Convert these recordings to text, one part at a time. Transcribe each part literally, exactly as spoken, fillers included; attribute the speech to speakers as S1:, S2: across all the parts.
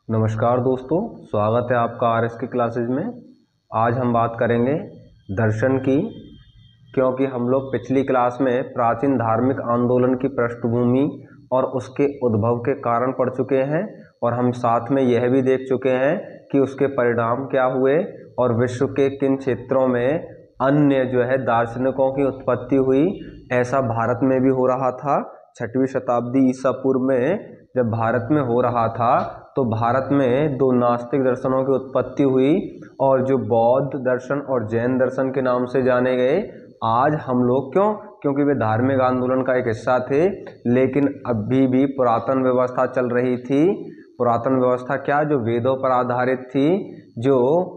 S1: नमस्कार दोस्तों, स्वागत है आपका आर एस की क्लासेज में। आज हम बात करेंगे दर्शन की, क्योंकि हम लोग पिछली क्लास में प्राचीन धार्मिक आंदोलन की पृष्ठभूमि और उसके उद्भव के कारण पढ़ चुके हैं, और हम साथ में यह भी देख चुके हैं कि उसके परिणाम क्या हुए और विश्व के किन क्षेत्रों में अन्य जो है दार्शनिकों की उत्पत्ति हुई। ऐसा भारत में भी हो रहा था। छठवीं शताब्दी ईसा पूर्व में जब भारत में हो रहा था तो भारत में दो नास्तिक दर्शनों की उत्पत्ति हुई, और जो बौद्ध दर्शन और जैन दर्शन के नाम से जाने गए। आज हम लोग क्यों? क्योंकि वे धार्मिक आंदोलन का एक हिस्सा थे, लेकिन अभी भी पुरातन व्यवस्था चल रही थी। पुरातन व्यवस्था क्या? जो वेदों पर आधारित थी, जो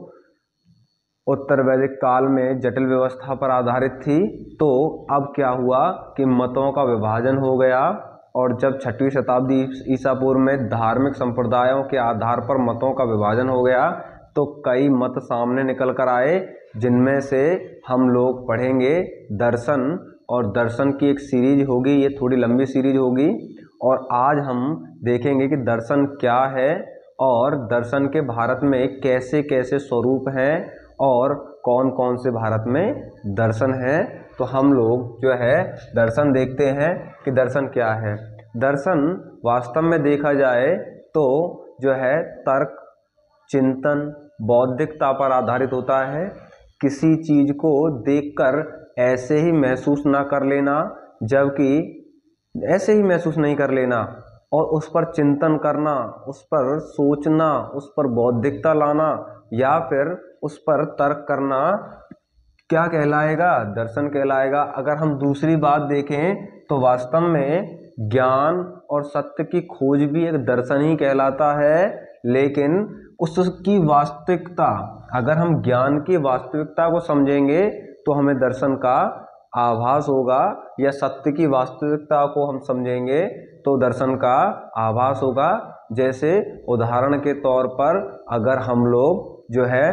S1: उत्तर वैदिक काल में जटिल व्यवस्था पर आधारित थी। तो अब क्या हुआ कि मतों का विभाजन हो गया, और जब छठवीं शताब्दी ईसा पूर्व में धार्मिक संप्रदायों के आधार पर मतों का विभाजन हो गया, तो कई मत सामने निकल कर आए, जिनमें से हम लोग पढ़ेंगे दर्शन। और दर्शन की एक सीरीज होगी, ये थोड़ी लंबी सीरीज होगी, और आज हम देखेंगे कि दर्शन क्या है और दर्शन के भारत में कैसे कैसे स्वरूप हैं और कौन कौन से भारत में दर्शन है। तो हम लोग जो है दर्शन देखते हैं कि दर्शन क्या है। दर्शन वास्तव में देखा जाए तो जो है तर्क, चिंतन, बौद्धिकता पर आधारित होता है। किसी चीज को देखकर ऐसे ही महसूस ना कर लेना, जबकि ऐसे ही महसूस नहीं कर लेना, और उस पर चिंतन करना, उस पर सोचना, उस पर बौद्धिकता लाना, या फिर उस पर तर्क करना, क्या कहलाएगा? दर्शन कहलाएगा। अगर हम दूसरी बात देखें तो वास्तव में ज्ञान और सत्य की खोज भी एक दर्शन ही कहलाता है, लेकिन उसकी वास्तविकता, अगर हम ज्ञान की वास्तविकता को समझेंगे तो हमें दर्शन का आभास होगा, या सत्य की वास्तविकता को हम समझेंगे तो दर्शन का आभास होगा। जैसे उदाहरण के तौर पर अगर हम लोग जो है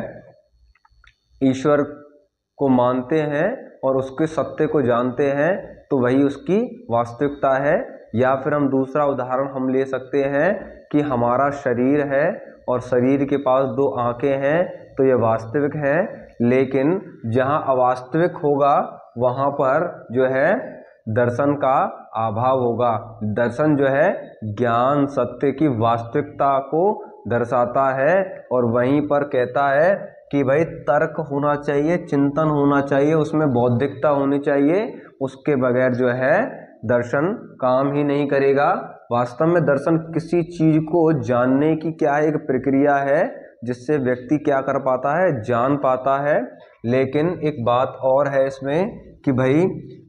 S1: ईश्वर को मानते हैं और उसके सत्य को जानते हैं, तो वही उसकी वास्तविकता है। या फिर हम दूसरा उदाहरण हम ले सकते हैं कि हमारा शरीर है और शरीर के पास दो आंखें हैं, तो ये वास्तविक है, लेकिन जहाँ अवास्तविक होगा वहाँ पर जो है दर्शन का अभाव होगा। दर्शन जो है ज्ञान सत्य की वास्तविकता को दर्शाता है, और वहीं पर कहता है कि भाई तर्क होना चाहिए, चिंतन होना चाहिए, उसमें बौद्धिकता होनी चाहिए, उसके बगैर जो है दर्शन काम ही नहीं करेगा। वास्तव में दर्शन किसी चीज को जानने की क्या है, एक प्रक्रिया है, जिससे व्यक्ति क्या कर पाता है, जान पाता है। लेकिन एक बात और है इसमें कि भाई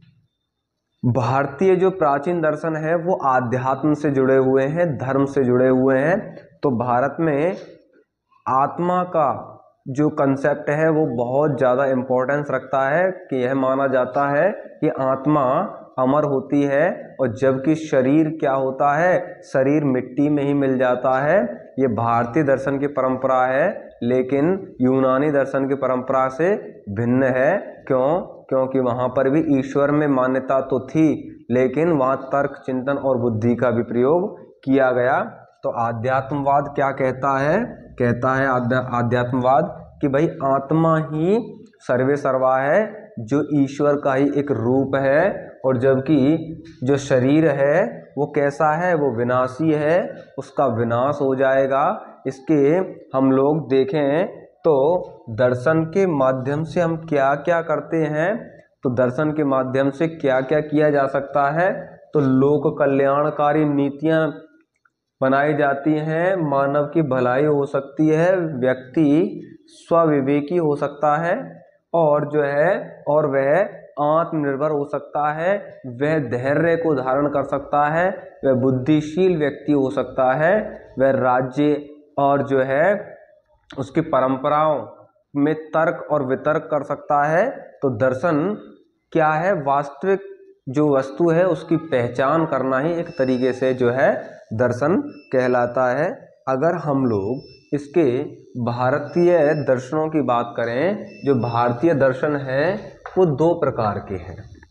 S1: भारतीय जो प्राचीन दर्शन है वो आध्यात्म से जुड़े हुए हैं, धर्म से जुड़े हुए हैं। तो भारत में आत्मा का जो कंसेप्ट है वो बहुत ज़्यादा इम्पोर्टेंस रखता है, कि यह माना जाता है कि आत्मा अमर होती है, और जबकि शरीर क्या होता है, शरीर मिट्टी में ही मिल जाता है। ये भारतीय दर्शन की परंपरा है, लेकिन यूनानी दर्शन की परंपरा से भिन्न है। क्यों? क्योंकि वहाँ पर भी ईश्वर में मान्यता तो थी, लेकिन वहाँ तर्क, चिंतन और बुद्धि का भी प्रयोग किया गया। तो आध्यात्मवाद क्या कहता है? कहता है आध्यात्मवाद कि भाई आत्मा ही सर्वे सर्वा है, जो ईश्वर का ही एक रूप है, और जबकि जो शरीर है वो कैसा है, वो विनाशी है, उसका विनाश हो जाएगा। इसके हम लोग देखें तो दर्शन के माध्यम से हम क्या क्या करते हैं, तो दर्शन के माध्यम से क्या क्या किया जा सकता है, तो लोक कल्याणकारी नीतियां बनाई जाती हैं, मानव की भलाई हो सकती है, व्यक्ति स्वविवेकी हो सकता है, और जो है और वह आत्मनिर्भर हो सकता है, वह धैर्य को धारण कर सकता है, वह बुद्धिशील व्यक्ति हो सकता है, वह राज्य और जो है उसकी परंपराओं में तर्क और वितर्क कर सकता है। तो दर्शन क्या है? वास्तविक जो वस्तु है उसकी पहचान करना ही एक तरीके से जो है दर्शन कहलाता है। अगर हम लोग इसके भारतीय दर्शनों की बात करें, जो भारतीय दर्शन है वो दो प्रकार के हैं।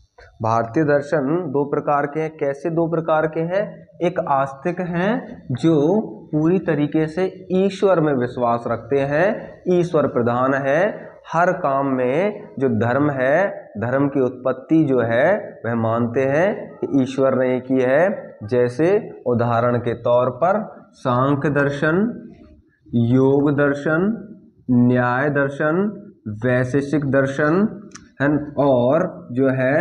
S1: भारतीय दर्शन दो प्रकार के हैं। कैसे दो प्रकार के हैं? एक आस्तिक हैं जो पूरी तरीके से ईश्वर में विश्वास रखते हैं, ईश्वर प्रधान है, हर काम में जो धर्म है, धर्म की उत्पत्ति जो है वह मानते हैं कि ईश्वर ने की है। जैसे उदाहरण के तौर पर सांख्य दर्शन, योग दर्शन, न्याय दर्शन, वैशेषिक दर्शन है और जो है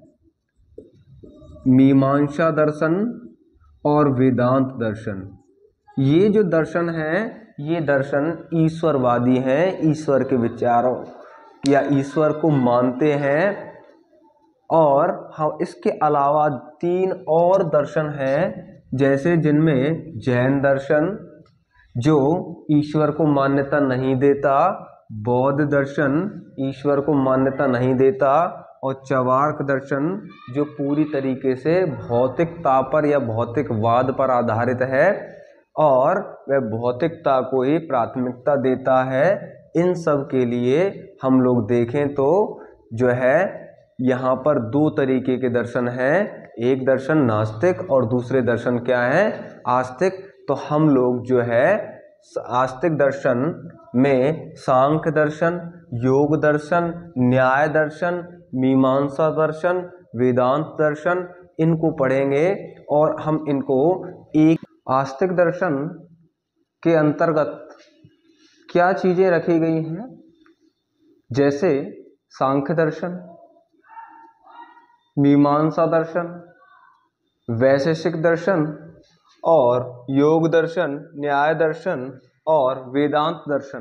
S1: मीमांसा दर्शन और वेदांत दर्शन। ये जो दर्शन है ये दर्शन ईश्वरवादी हैं, ईश्वर के विचारों या ईश्वर को मानते हैं। और हम इसके अलावा तीन और दर्शन हैं, जैसे जिनमें जैन दर्शन जो ईश्वर को मान्यता नहीं देता, बौद्ध दर्शन ईश्वर को मान्यता नहीं देता और चवार्क दर्शन जो पूरी तरीके से भौतिकता पर या भौतिकवाद पर आधारित है और वह भौतिकता को ही प्राथमिकता देता है। इन सब के लिए हम लोग देखें तो जो है यहाँ पर दो तरीके के दर्शन हैं, एक दर्शन नास्तिक और दूसरे दर्शन क्या है? आस्तिक। तो हम लोग जो है आस्तिक दर्शन में सांख्य दर्शन, योग दर्शन, न्याय दर्शन, मीमांसा दर्शन, वेदांत दर्शन इनको पढ़ेंगे और हम इनको एक आस्तिक दर्शन के अंतर्गत क्या चीजें रखी गई हैं, जैसे सांख्य दर्शन, मीमांसा दर्शन, वैशेषिक दर्शन और योग दर्शन, न्याय दर्शन और वेदांत दर्शन।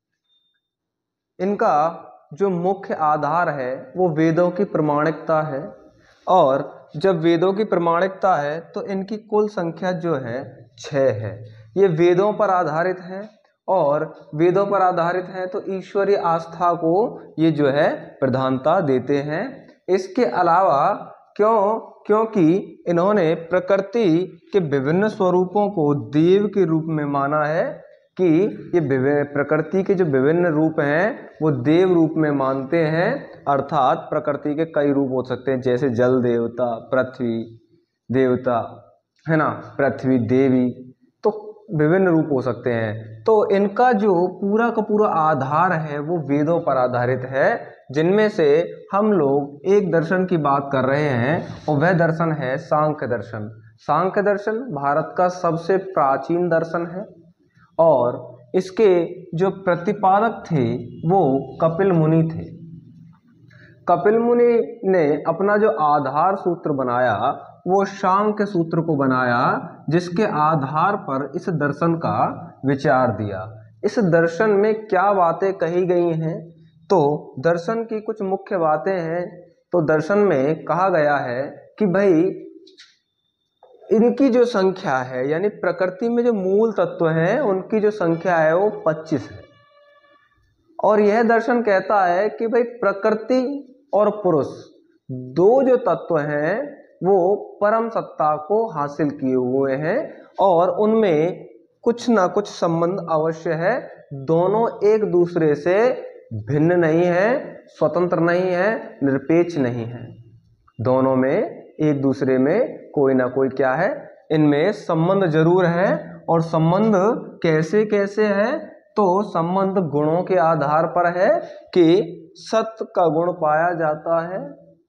S1: इनका जो मुख्य आधार है वो वेदों की प्रमाणिकता है और जब वेदों की प्रमाणिकता है तो इनकी कुल संख्या जो है छः है। ये वेदों पर आधारित है और वेदों पर आधारित है तो ईश्वरीय आस्था को ये जो है प्रधानता देते हैं। इसके अलावा क्यों? क्योंकि इन्होंने प्रकृति के विभिन्न स्वरूपों को देव के रूप में माना है कि ये प्रकृति के जो विभिन्न रूप हैं वो देव रूप में मानते हैं, अर्थात प्रकृति के कई रूप हो सकते हैं, जैसे जल देवता, पृथ्वी देवता है ना, पृथ्वी देवी, तो विभिन्न रूप हो सकते हैं। तो इनका जो पूरा का पूरा आधार है वो वेदों पर आधारित है, जिनमें से हम लोग एक दर्शन की बात कर रहे हैं और वह दर्शन है सांख्य दर्शन। सांख्य दर्शन भारत का सबसे प्राचीन दर्शन है और इसके जो प्रतिपादक थे वो कपिल मुनि थे। कपिल मुनि ने अपना जो आधार सूत्र बनाया वो सांख्य सूत्र को बनाया, जिसके आधार पर इस दर्शन का विचार दिया। इस दर्शन में क्या बातें कही गई हैं? तो दर्शन की कुछ मुख्य बातें हैं। तो दर्शन में कहा गया है कि भाई इनकी जो संख्या है यानी प्रकृति में जो मूल तत्व हैं उनकी जो संख्या है वो पच्चीस है। और यह दर्शन कहता है कि भाई प्रकृति और पुरुष दो जो तत्व हैं वो परम सत्ता को हासिल किए हुए हैं और उनमें कुछ ना कुछ संबंध अवश्य है। दोनों एक दूसरे से भिन्न नहीं है, स्वतंत्र नहीं है, निरपेक्ष नहीं है। दोनों में एक दूसरे में कोई ना कोई क्या है, इनमें संबंध जरूर है। और संबंध कैसे कैसे है? तो संबंध गुणों के आधार पर है कि सत्य का गुण पाया जाता है,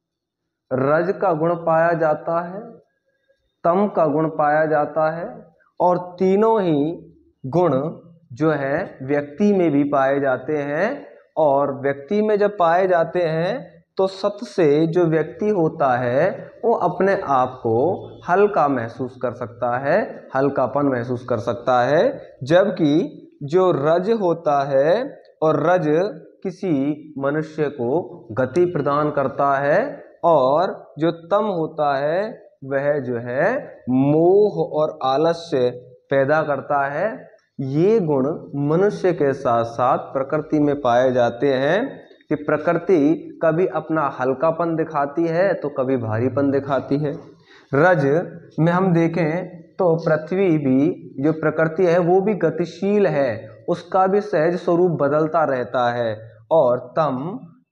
S1: रज का गुण पाया जाता है, तम का गुण पाया जाता है और तीनों ही गुण जो है व्यक्ति में भी पाए जाते हैं। और व्यक्ति में जब पाए जाते हैं तो सत्य से जो व्यक्ति होता है वो अपने आप को हल्का महसूस कर सकता है, हल्कापन महसूस कर सकता है। जबकि जो रज होता है और रज किसी मनुष्य को गति प्रदान करता है और जो तम होता है वह जो है मोह और आलस्य पैदा करता है। ये गुण मनुष्य के साथ साथ प्रकृति में पाए जाते हैं कि प्रकृति कभी अपना हल्कापन दिखाती है तो कभी भारीपन दिखाती है। रज में हम देखें तो पृथ्वी भी जो प्रकृति है वो भी गतिशील है, उसका भी सहज स्वरूप बदलता रहता है। और तम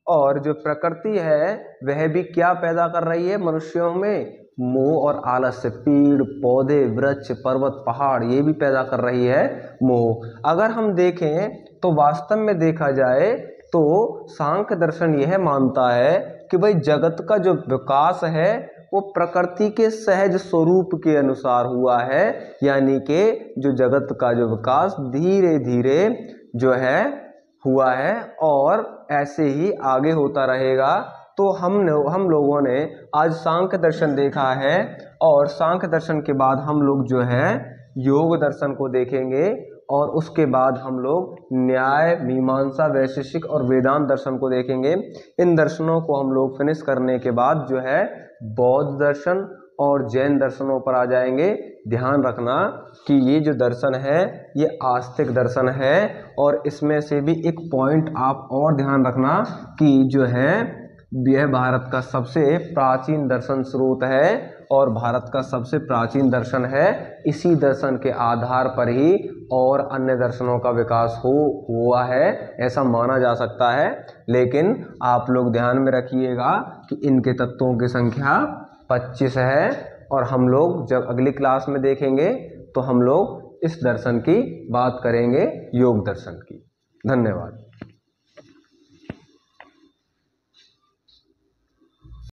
S1: और जो प्रकृति है वह भी क्या पैदा कर रही है मनुष्यों में, मोह और आलस्य। पेड़ पौधे वृक्ष पर्वत पहाड़ ये भी पैदा कर रही है मोह। अगर हम देखें तो वास्तव में देखा जाए तो सांख्य दर्शन यह मानता है कि भाई जगत का जो विकास है वो प्रकृति के सहज स्वरूप के अनुसार हुआ है, यानी कि जो जगत का जो विकास धीरे धीरे जो है हुआ है और ऐसे ही आगे होता रहेगा। तो हमने हम लोगों ने आज सांख्य दर्शन देखा है और सांख्य दर्शन के बाद हम लोग जो है योग दर्शन को देखेंगे और उसके बाद हम लोग न्याय मीमांसा वैशेषिक और वेदांत दर्शन को देखेंगे। इन दर्शनों को हम लोग फिनिश करने के बाद जो है बौद्ध दर्शन और जैन दर्शनों पर आ जाएंगे। ध्यान रखना कि ये जो दर्शन है ये आस्तिक दर्शन है और इसमें से भी एक पॉइंट आप और ध्यान रखना कि जो है यह भारत का सबसे प्राचीन दर्शन स्रोत है और भारत का सबसे प्राचीन दर्शन है। इसी दर्शन के आधार पर ही और अन्य दर्शनों का विकास हो हुआ है ऐसा माना जा सकता है। लेकिन आप लोग ध्यान में रखिएगा कि इनके तत्वों की संख्या पच्चीस है और हम लोग जब अगली क्लास में देखेंगे तो हम लोग इस दर्शन की बात करेंगे, योग दर्शन की। धन्यवाद।